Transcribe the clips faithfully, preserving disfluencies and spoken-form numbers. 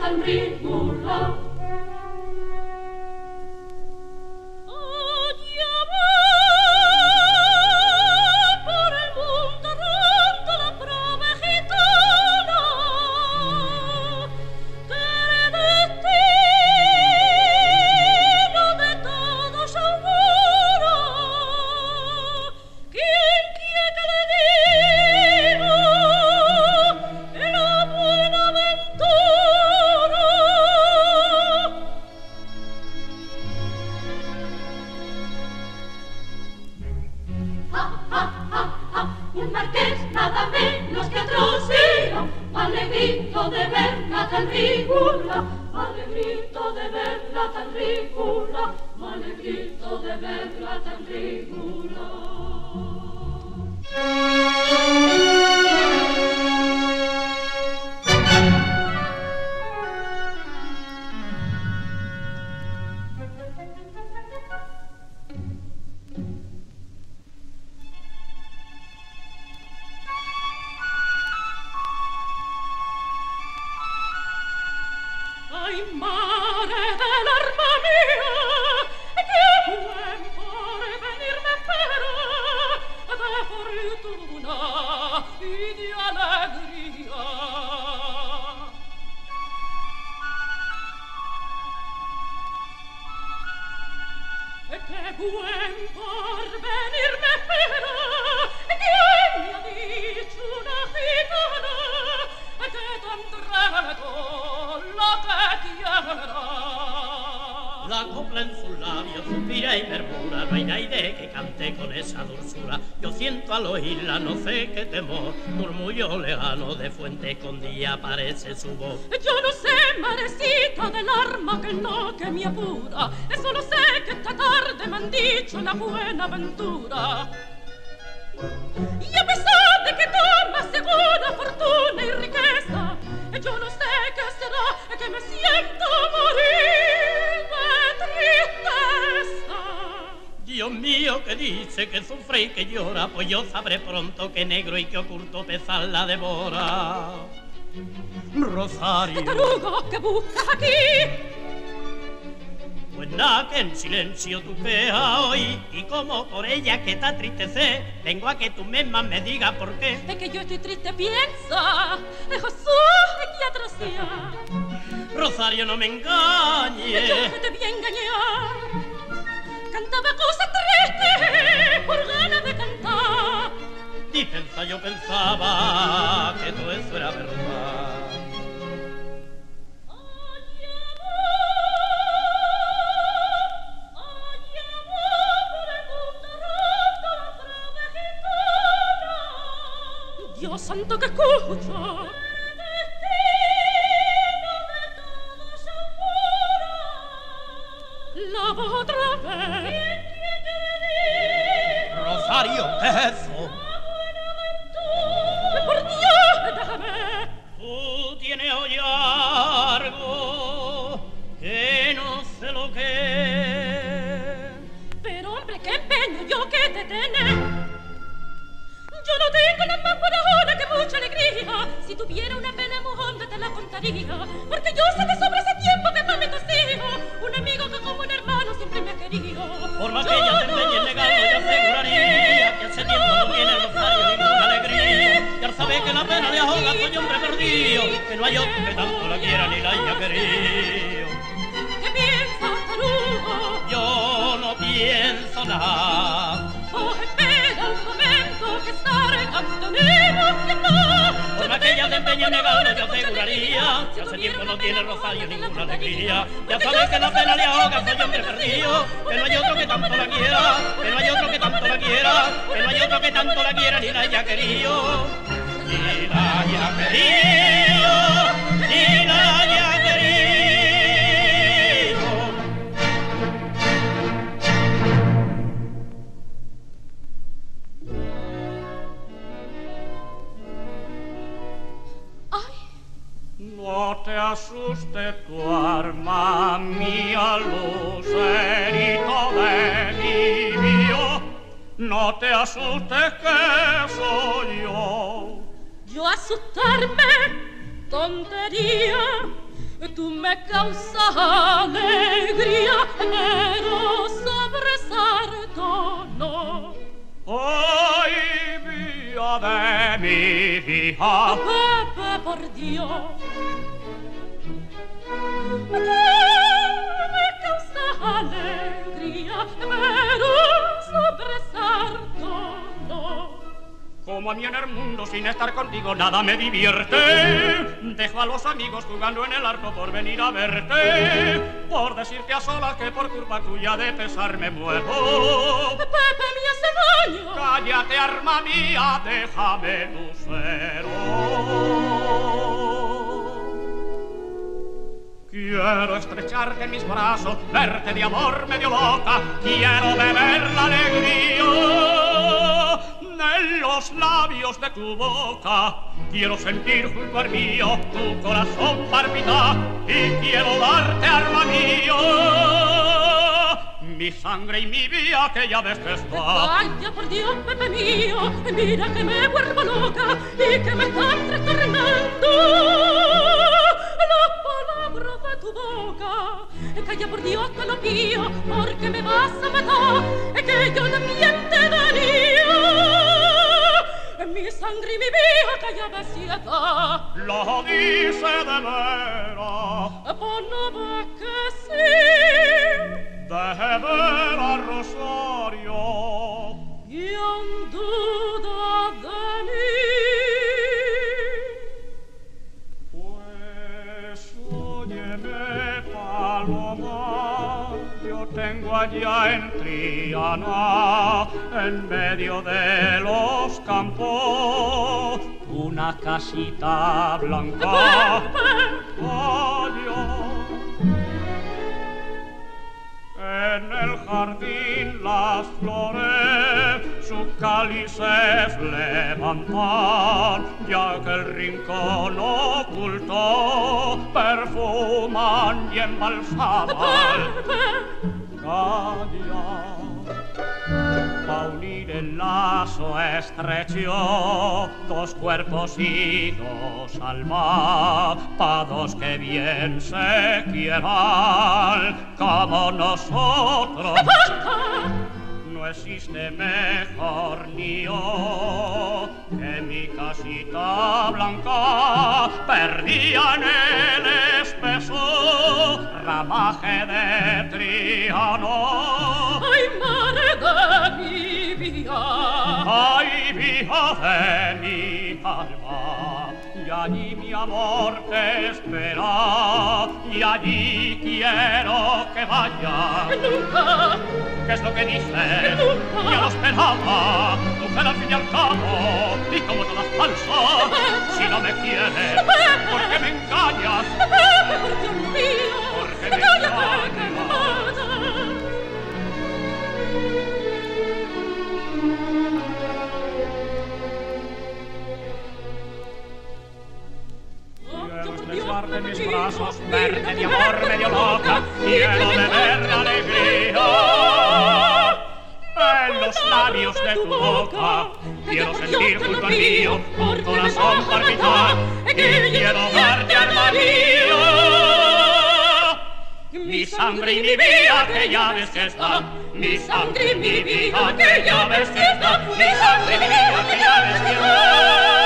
tan ridícula. La copla en sus labios suspira y murmura, no hay nadie que cante con esa dulzura. Yo siento al oírla, no sé qué temor, murmullo lejano de fuente escondida parece su voz. Yo no sé, marecita del arma que no que me apura, solo sé que esta tarde me han dicho la buena aventura. Y a pesar de que tomas segura fortuna y riqueza, yo no sé qué será que me siento morir de tristeza. Dios mío, que dice que sufre y que llora, pues yo sabré pronto que negro y que oculto pesar la devora. Rosario, tarugo, ¿qué buscas aquí? Pues nada, que en silencio tu quejas hoy, y como por ella que te tristece, vengo a que tú misma me digas por qué. Es que yo estoy triste, piensa, es Jesús que atrocía. Rosario, no me engañes. Yo que te voy a engañar. Cantaba cosas tristes por ganas de cantar. Y pensa, yo pensaba que todo eso era verdad. Dios santo, que escucho. La voz otra vez. Rosario, ¿qué es eso? Por Dios, déjame. Tú tienes hoy algo que no sé lo que es. Pero hombre, qué empeño yo que te tenés. Yo no tengo nada más por ahora que mucha alegría. Si tuviera una pena muy honda te la contaría, porque yo sé de sobre ese tiempo que mami tus hijos, un amigo que como un hermano siempre me ha querido. Por más que ella te empeñe en negarlo, yo aseguraría que hace tiempo no tiene Rosario ninguna alegría. Ya sabe que la pena le ahoga, soy hombre perdido, que no hay otro que tanto la quiera ni la haya querido. ¿Qué piensas, tarugo? Yo no pienso nada. Oh, espera un momento que estaré tenemos que no. Por más que ella te empeñe en negarlo, yo aseguraría que hace tiempo no tiene Rosario ninguna alegría. Ya sabes que la pena le ahoga, soy hombre perdido, que no hay otro que tanto la quiera, que no hay otro que tanto la quiera, que no hay otro que tanto la quiera ni la haya querido, ni la haya querido, ni la haya querido. No te asuste tu arma mía, lucerito de mi mío. No te asustes que soy yo. Yo asustarme, tontería. Tú me causas alegría, pero sobresalto no. Ay, vida de mi vida, Pepe, por Dios. Tú me causas alegría, pero sobresalto no. como a mí en el mundo sin estar contigo nada me divierte. Dejo a los amigos jugando en el arco por venir a verte, por decirte a solas que por culpa tuya de pesar me muero. Pepe me hace daño. Cállate, arma mía, déjame lucero. Quiero estrecharte en mis brazos, verte de amor medio loca, quiero beber la alegría en los labios de tu boca, quiero sentir junto al mío tu corazón palpitar y quiero darte, alma mía, mi sangre y mi vida que ya ves que está. Ay, ya por Dios, Pepe mío, mira que me vuelvo loca y que me están trastornando las palabras de tu boca. Calla por Dios, te lo pido, porque me vas a matar, es que yo también te daría mi sangre y mi vida que ya me sieta. Lo dice de veras, pues no ves que sí. De veras, Rosario, y en duda de mí. Pues óyeme, paloma, yo tengo allá en Triana, en medio de los campos, una casita blanca. Adiós. En el jardín las flores sus cálices levantan, ya que el rincón oculto perfuman y embalsaman. Calla, pa' unir el lazo estrecho, dos cuerpos y dos almas, pa' dos que bien se quieran como nosotros. No existe mejor nido que mi casita blanca, perdida en el espeso ramaje de Triano. Ay, madre de mi vida, Ay, vida de mi alma, y allí mi amor te espera, y allí quiero que vayas. nunca, ¿Qué es lo que dices? Ya lo esperaba, mujer al fin y al cabo, y como todas falsas, si no me quieres, ¿por qué me engañas? Pepe, por Dios mío, Porque me cállate que me engañas. mata. Quiero estrecharte en mis brazos, verte de amor medio loca, quiero beber la alegría en los labios de tu boca, quiero sentir junto al mío un corazón palpitar y quiero darte, alma mía, mi sangre y mi vida que ya ves que está, mi sangre y mi vida que ya ves que está, mi sangre y mi vida que ya ves que está.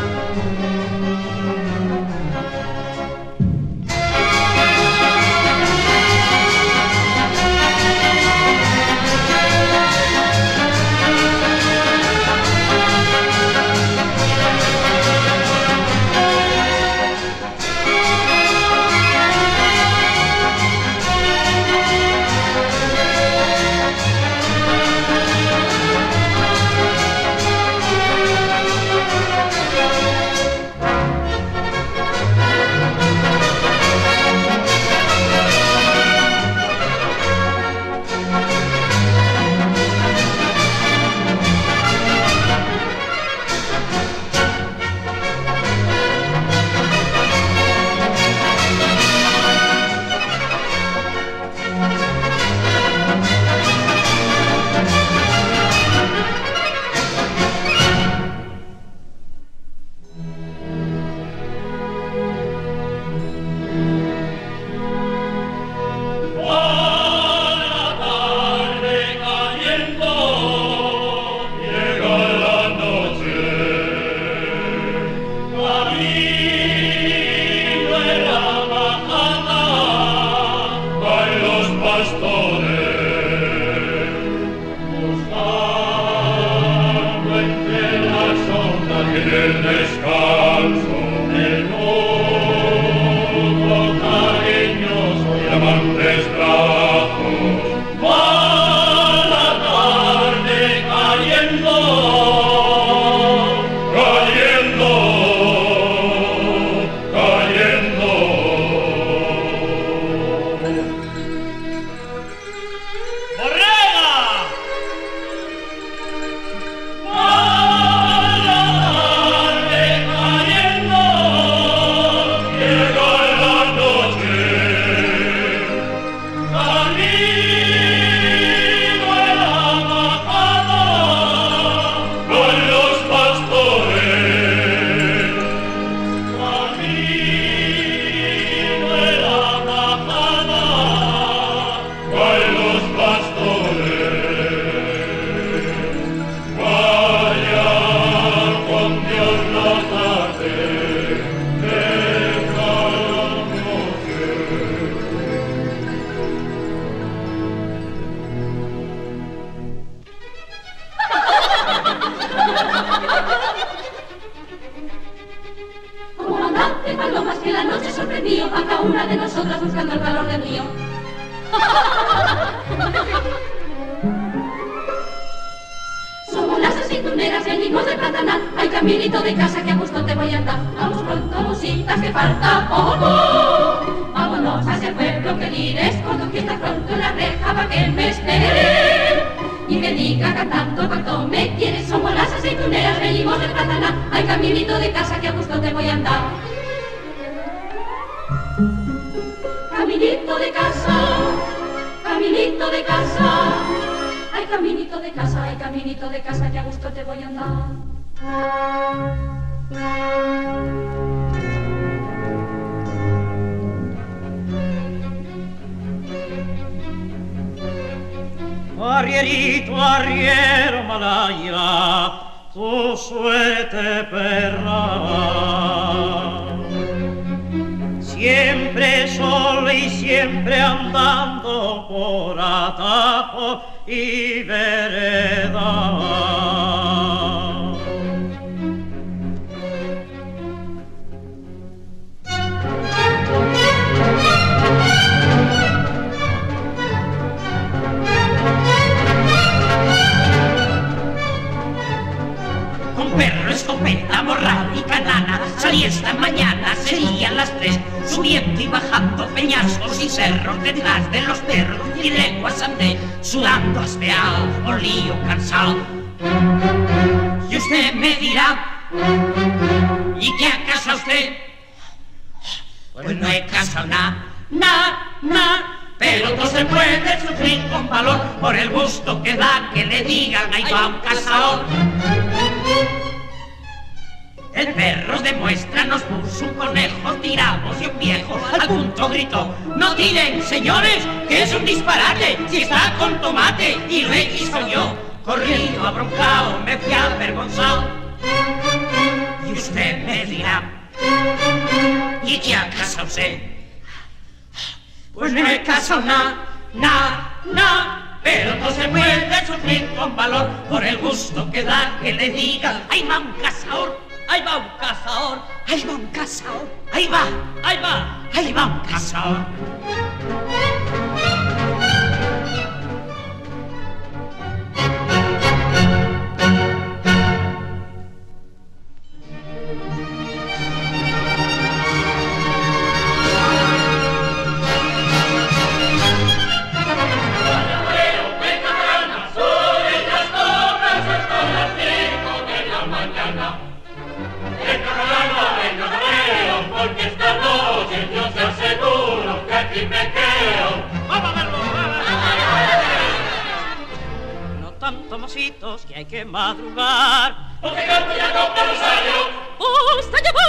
Arrierito, arriero, malaya, tu suerte perra. Siempre solo y siempre andando por atajo y vereda. Perro, escopeta, morral y canana. Salí esta mañana, serían las tres, subiendo y bajando peñascos y cerros detrás de los perros y leguas andé, sudando aspeado, olío, cansado. Y usted me dirá, ¿y qué ha casado usted? Pues no he casado nada, nada, nada. Pero no se puede sufrir con valor por el gusto que da que le digan ahí va un casador. El perro de muestra nos puso un conejo, tiramos y un viejo al punto gritó: no tiren, señores, que es un disparate, si está con tomate y lo he soy yo. Corrido, abroncado, me fui avergonzado. Y Y usted me dirá, ¿y ya casa usted? Pues no he casado nada, nada, nada, pero no se puede sufrir con valor por el gusto que da que le diga, ahí va un cazador, Ahí va un cazador, ahí va un cazador, ahí va, ahí va. ahí va un cazador. Porque esta noche yo te aseguro que aquí me quedo. ¡Vamos a verlo! No tanto, mocitos, que hay que madrugar. Porque canto ya con rosario. ¡Basta llevar!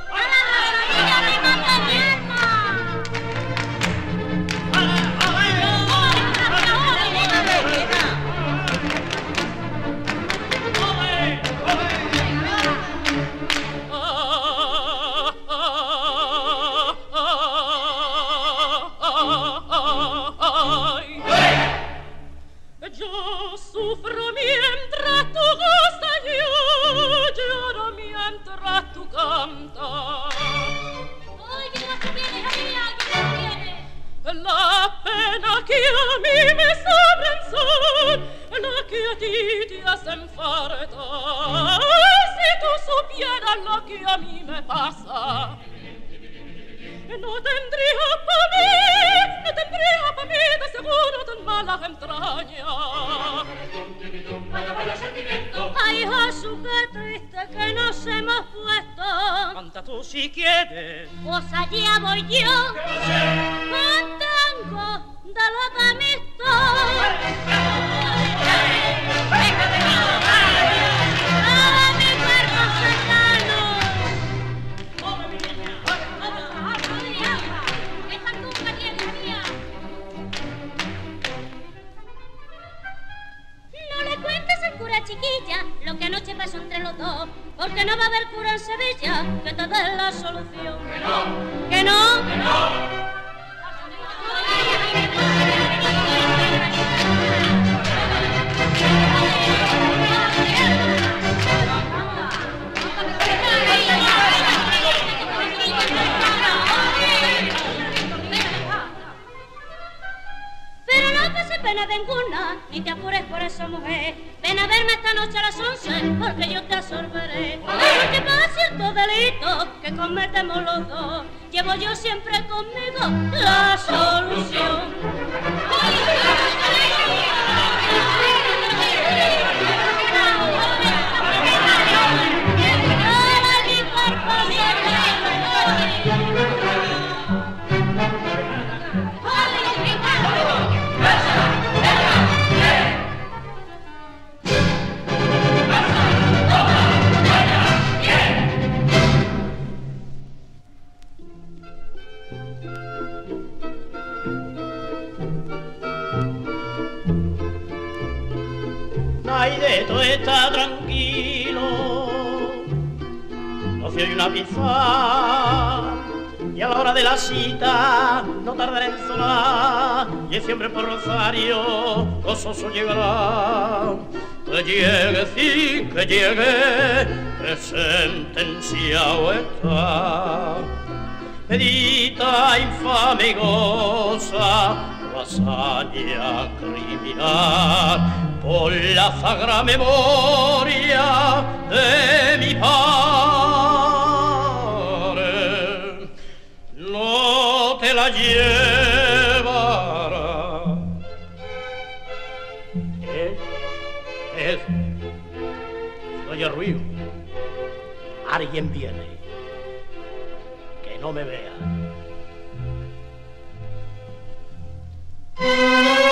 Yo sufro mientras tú gozas, yo lloro mientras tú cantas. Oye, la que viene, María, ¿quién viene? Las penas que a mí me sobran son las que a ti te hacen falta. Si tú supieras lo que a mí me pasa, no tendría pa' mí, no tendría pa' mí de seguro tan malas entrañas. Vaya, vaya sentimiento. Ay, Jesús, qué triste que nos hemos puesto. Canta tú si quieres. Pues allá voy yo, con tango de lo de amistad. Todo mi cuerpo cercano. Esta tumba tiene mía. No le cuentes al cura, chiquilla, lo que anoche pasó entre los dos, porque no va a haber cura en Sevilla que te dé la solución. Que no, ¿Que no? que no. Pero no te se pena ninguna, ni te apures por eso, mujer. Ven a verme esta noche a las once, porque yo te absorberé. Porque para cierto delito que cometemos los dos, llevo yo siempre conmigo la solución. Todo mi cuerpo Ay, de todo está tranquilo, no se oye una pizza, y a la hora de la cita no tardará en sonar, y siempre por Rosario gozoso llegará. Que llegue, sí, que llegue, que sentenciado está. Medita infame y goza la hazaña criminal por la sagrada memoria de mi padre. No te la llevará. ¿Eh? Es. Si oye ruido, alguien viene. Que no me vea.